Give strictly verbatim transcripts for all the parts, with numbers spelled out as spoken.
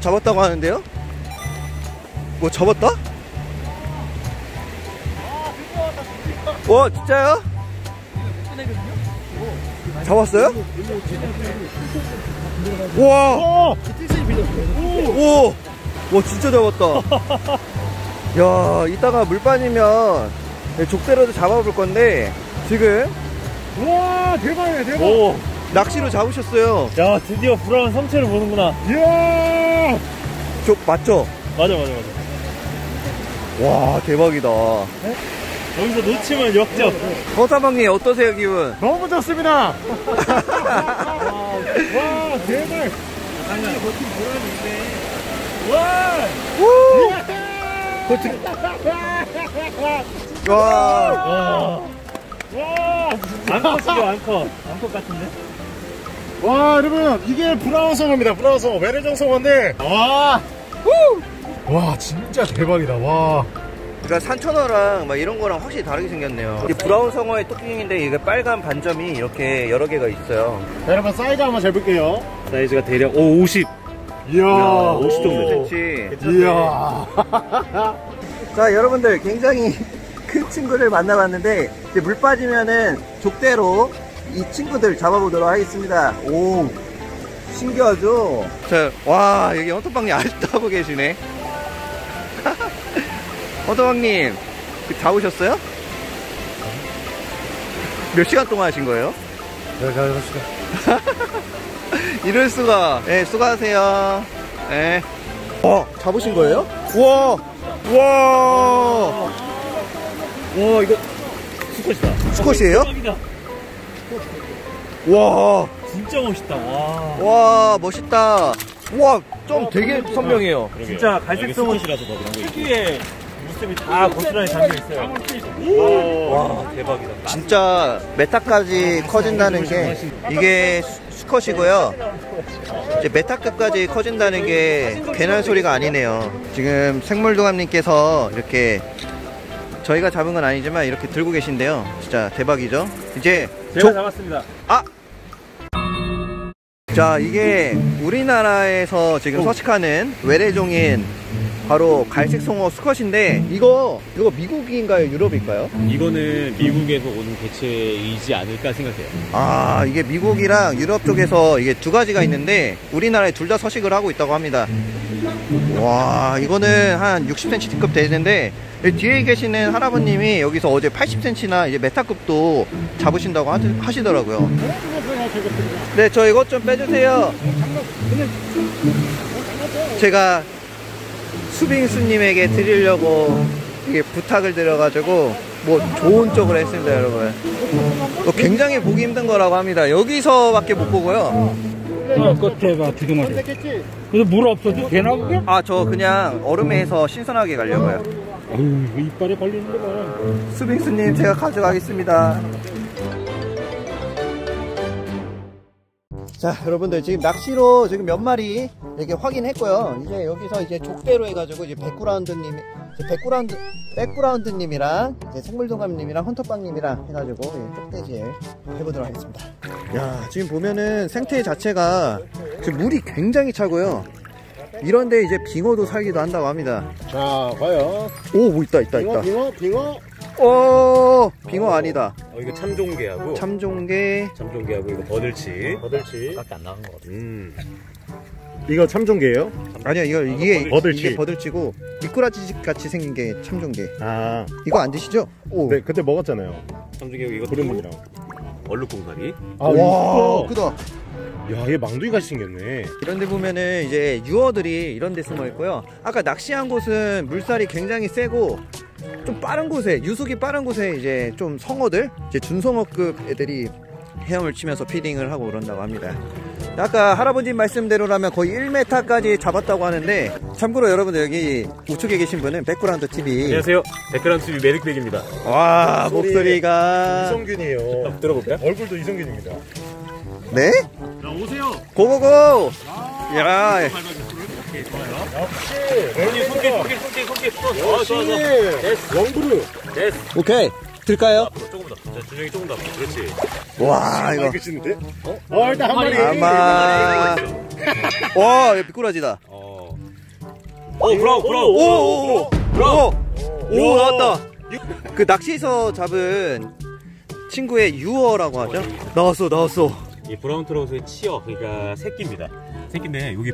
잡았다고 하는데요? 뭐 잡았다? 와 진짜요? 잡았어요? 와! 오! 와 진짜 잡았다. 야 이따가 물 빠지면 족대로도 잡아볼 건데 지금 와 대박이야 대박. 오. 낚시로 잡으셨어요. 야 드디어 브라운 성체를 보는구나. 이야. 저 맞죠? 맞아 맞아 맞아. 와 대박이다. 네? 여기서 놓치면 역적. 허사방님 어떠세요 기분? 너무 좋습니다. 와 대박. 아니야 버튼 보라는데. 와. 우! 와. 와. 와. 암컷이죠 암컷. 암컷 같은데? 와 여러분 이게 브라운성어입니다. 브라운성어 외래종성어인데 와. 우! 와 진짜 대박이다. 와. 그러니까 산천어랑 막 이런 거랑 확실히 다르게 생겼네요. 이게 브라운 성어의 토끼인데 이게 빨간 반점이 이렇게 여러 개가 있어요. 자, 여러분 사이즈 한번 재볼게요. 사이즈가 대략 오 오십. 이야 오십 정도 센치. 이야. 자 여러분들 굉장히 큰 친구를 만나봤는데 이제 물 빠지면은 족대로 이 친구들 잡아보도록 하겠습니다. 오 신기하죠? 자, 와 여기 헌터빵님 아직도 하고 계시네. 헌터빵님 그 잡으셨어요? 몇 시간 동안 하신 거예요? 네, 잘하셨습니다. 이럴 수가. 네, 수고하세요. 네. 어, 잡으신 거예요? 우와, 우와. 와 이거 수컷이다. 수컷이에요? 대박이다. 와, 진짜 멋있다. 와. 와, 멋있다. 우와, 좀 되게 선명해요. 진짜 갈색 수컷이라서 더 그런 거. 특유의 모습이 다 고스란히 담겨 있어요. 와 대박이다. 진짜 메타까지 커진다는 게 이게 수- 수컷이고요. 이제 메타급까지 커진다는 게 괜한 소리가 아니네요. 지금 생물동감님께서 이렇게 저희가 잡은 건 아니지만 이렇게 들고 계신데요. 진짜 대박이죠. 이제 제가 족- 잡았습니다. 아! 자 이게 우리나라에서 지금 서식하는 외래종인 바로 갈색 송어 수컷인데 이거 이거 미국인가요? 유럽일까요? 이거는 미국에서 온 개체이지 않을까 생각해요. 아 이게 미국이랑 유럽 쪽에서 이게 두 가지가 있는데 우리나라에 둘 다 서식을 하고 있다고 합니다. 와 이거는 한 육십 센티미터급 되는데 뒤에 계시는 할아버님이 여기서 어제 팔십 센티미터나 이제 메타급도 잡으신다고 하, 하시더라고요. 네, 저 이것 좀 빼주세요. 제가 수빙수님에게 드리려고 이게 부탁을 드려가지고 뭐 좋은 쪽으로 했습니다, 여러분. 뭐 굉장히 보기 힘든 거라고 합니다. 여기서밖에 못 보고요. 어, 끝에 봐, 두 개만. 근데 물 없어도 되나, 그게? 아, 저 그냥 얼음에서 신선하게 가려고요. 어휴, 이빨에 걸리는데 봐. 수빙수님, 제가 가져가겠습니다. 자, 여러분들 지금 낚시로 지금 몇 마리 이렇게 확인했고요. 이제 여기서 이제 족대로 해가지고 이제 백그라운드님, 백그라운드, 백그라운드님이랑 이제 생물동감님이랑 헌터빵님이랑 해가지고 쪽대질 해보도록 하겠습니다. 야, 지금 보면은 생태 자체가 지금 물이 굉장히 차고요. 이런데 이제 빙어도 살기도 한다고 합니다. 자 과연 오, 뭐 있다, 있다, 빙어 있다. 빙어 빙어. 오, 빙어 아니다. 어 이거 참종개하고 참종개. 참종개하고 이거 버들치. 버들치. 밖에 안 나간 것 같아. 음. 이거 참종개예요? 아니야, 이거 이게 버들치. 이게 버들치고 미꾸라지 같이 생긴 게 참종개. 아. 이거 안 드시죠? 오. 네 그때 먹었잖아요. 참종개하고 이거 구름물이랑. 얼룩공사리. 아 와, 이거. 크다. 야, 얘 망둥이같이 생겼네. 이런 데 보면은 이제 유어들이 이런 데 숨어 있고요. 아까 낚시한 곳은 물살이 굉장히 세고 좀 빠른 곳에, 유속이 빠른 곳에 이제 좀 성어들, 이제 준성어급 애들이 헤엄을 치면서 피딩을 하고 그런다고 합니다. 아까 할아버님 말씀대로라면 거의 일 미터까지 잡았다고 하는데, 참고로 여러분들 여기 우측에 계신 분은 백그라운드 티비. 안녕하세요. 백그라운드 티비 메릭백입니다. 와, 목소리가. 이성균이에요. 들어볼까요? 얼굴도 이성균입니다. 네? 자 오세요. 고고고! 야, 손길 손길 손길 손길 손길 손. 어 좋아 좋아. 됐어. 원그루. 됐어. 오케이. 들까요? 앞으로 조금 더. 자 준영이 조금 더 앞으로. 그렇지. 와, 이거. 계시는데? 어? 어 일단 한 마리. 아마. 와, 이거 미꾸라지다. 어. 오 브라운 브라운 오오오 브라운 오 나왔다. 그 낚시에서 잡은 친구의 유어라고 하죠. 나왔어 나왔어. 이 브라운 트라우스의 치어 그러니까 새끼입니다. 새끼인데 여기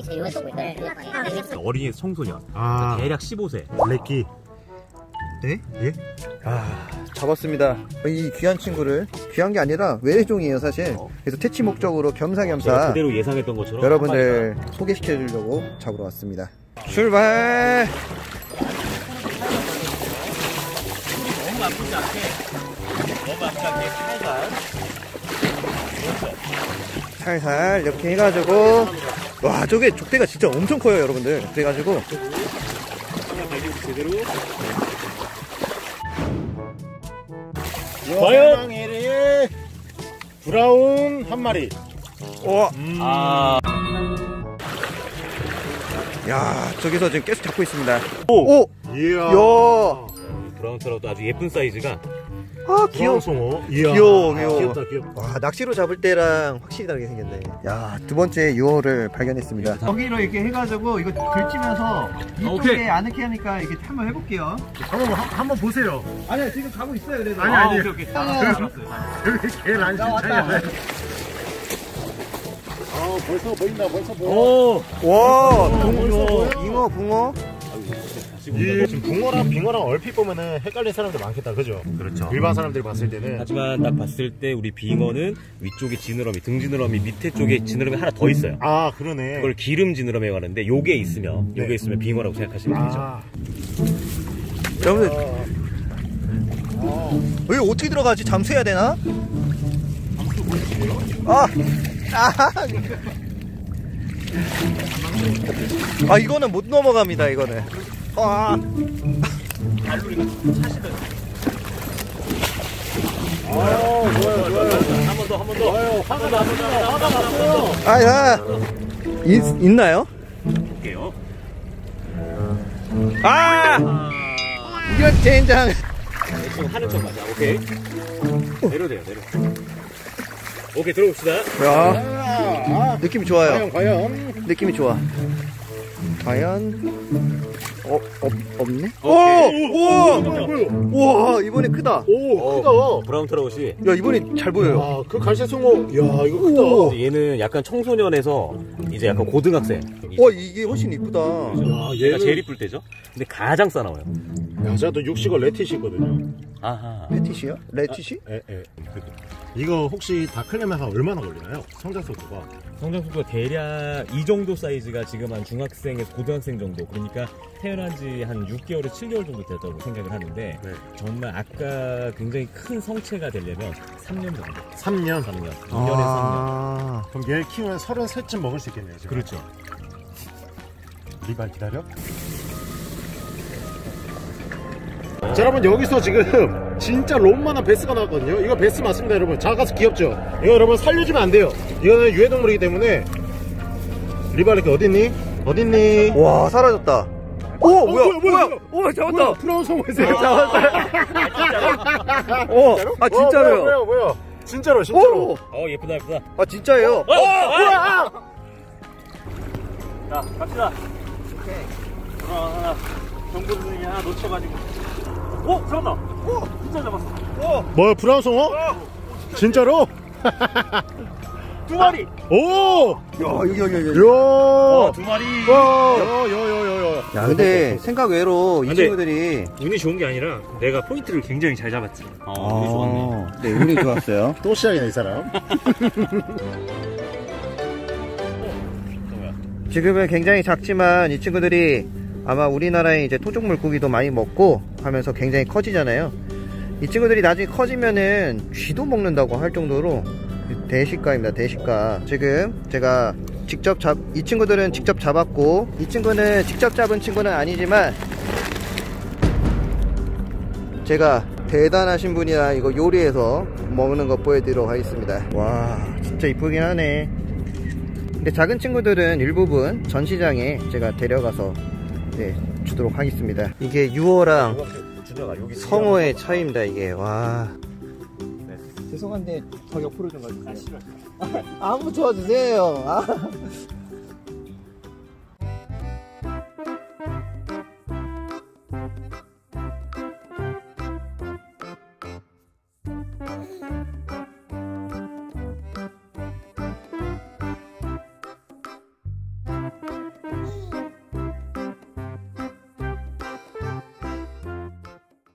어린이 청소년 아, 대략 십오 세 렉기. 네? 예? 아 잡았습니다. 이 귀한 친구를 귀한 게 아니라 외래종이에요 사실. 그래서 퇴치 목적으로 제가 겸사겸사 그대로 예상했던 것처럼 여러분들 소개시켜 주려고 잡으러 왔습니다. 출발. 너무 아프지 않게 너무 아프지 않게 살살 살살 이렇게 해가지고 와 저게 족대가 진짜 엄청 커요 여러분들. 그래가지고 제대로 과연 브라운 한 마리. 와, 아 야 저기서 지금 계속 잡고 있습니다. 오! 오, 이야. 야, 브라운 트라우스 아주 예쁜 사이즈가 아 귀여워. 송어. 이야. 귀여워, 귀여워. 귀엽다, 귀엽다. 와 낚시로 잡을 때랑 확실히 다르게 생겼네. 야 두 번째 유어를 발견했습니다. 여기로 이렇게 해가지고 이거 들치면서 이쪽에 아늑해 하니까 이렇게 한번 해볼게요. 한번, 한- 한번 보세요. 아니야 지금 가고 있어요 그래도. 아니, 아, 아니. 오케이 오케이 여기 걔를 안 신차야. 아, 벌써 보인다, 벌써 보여. 오 와 벌써 붕어, 보여? 잉어 붕어. 이 지금 붕어랑 빙어랑 얼핏 보면은 헷갈리는 사람들 많겠다, 그죠? 그렇죠. 일반 사람들이 봤을 때는. 하지만 딱 봤을 때 우리 빙어는 위쪽에 지느러미 등 지느러미 밑에 쪽에 지느러미 하나 더 있어요. 아, 그러네. 그걸 기름 지느러미라고 하는데 요게 있으면 요게 네. 있으면 빙어라고 생각하시면 되죠. 아, 여러분들 여기 어떻게 들어가지? 잠수해야 되나? 아, 아, 아 이거는 못 넘어갑니다. 이거는. 아, 아, 좋아요, 좋아요. 한 번 더, 한 번 더. 좋아요. 화가 났어요. 화가 났어요. 아, 야, 있, 있나요? 볼게요. 아, 이건 젠장. 지금 하는 척 맞아. 오케이. 내려 돼요, 내려. 오케이, 들어봅시다. 야, 아, 느낌이 좋아요. 과연, 과연. 느낌이 좋아. 과연 어, 없, 없네? 오! 오케이. 우와! 뭐야? 우와, 이번에 크다. 오, 어, 크다. 브라운 트라우스이 야, 이번에 잘 보여요. 아, 그 갈색 송어. 야, 이거 크다. 이제 얘는 약간 청소년에서 이제 약간 고등학생. 와, 이게 훨씬 이쁘다. 야, 얘가 얘는 제일 이쁠 때죠. 근데 가장 싸나워요. 여자도 육식어 레티시거든요. 아하. 패티시요? 레티시? 에, 에. 이거 혹시 다 크려면 한 얼마나 걸리나요? 성장 속도가. 성장 속도가 대략 이 정도 사이즈가 지금 한 중학생에서 고등학생 정도. 그러니까 태어난 지 한 육 개월에서 칠 개월 정도 됐다고 생각을 하는데 네. 정말 아까 굉장히 큰 성체가 되려면 삼 년 정도. 삼 년. 삼 년. 이 년에서 삼 년. 아, 그럼 얘 키우면 서른셋쯤 먹을 수 있겠네요. 지금. 그렇죠. 리발 기다려. 자, 여러분 여기서 지금 진짜 롬만한 베스가 나왔거든요. 이거 베스 맞습니다, 여러분. 작아서 귀엽죠? 이거 여러분 살려주면 안 돼요. 이거는 유해동물이기 때문에. 리발 이렇게 어딨니? 어딨니? 와, 사라졌다. 오, 어, 뭐야, 뭐야, 뭐야, 뭐야, 오, 뭐야, 잡았다. 프라운 송어세요. 어, 아, 진짜로요. 뭐야, 뭐야, 뭐야. 진짜로, 진짜로. 오, 어 예쁘다 예쁘다. 아, 진짜예요. 어, 아! 뭐야? 자 갑시다. 오케이. 하나 정보 선생님이 하나 놓쳐가지고. 오 잡았다. 오 진짜 잡았어. 오 뭐야, 브라운 송어? 진짜로? 두 마리. 오! 야, 여기, 여기, 여기. 야! 두 마리. 와! 야야야야야. 야, 근데 생각 외로 이 근데- 친구들이 운이 좋은 게 아니라 내가 포인트를 굉장히 잘 잡았지. 어, 운이 좋았네. 네, 운이 좋았어요. 또 시작이네, 이 사람. 지금은 굉장히 작지만 이 친구들이 아마 우리나라의 이제 토종 물고기도 많이 먹고 하면서 굉장히 커지잖아요. 이 친구들이 나중에 커지면은 쥐도 먹는다고 할 정도로 대식가입니다. 대식가. 지금 제가 직접 잡, 이 친구들은 직접 잡았고, 이 친구는 직접 잡은 친구는 아니지만 제가 대단하신 분이라 이거 요리해서 먹는 거 보여드리도록 하겠습니다. 와, 진짜 이쁘긴 하네. 근데 작은 친구들은 일부분 전시장에 제가 데려가서 네, 주도록 하겠습니다. 이게 유어랑 성어의 차이입니다. 이게. 와. 죄송한데 저 옆으로 좀 가주세요. 아, 한번 도와주세요. 아,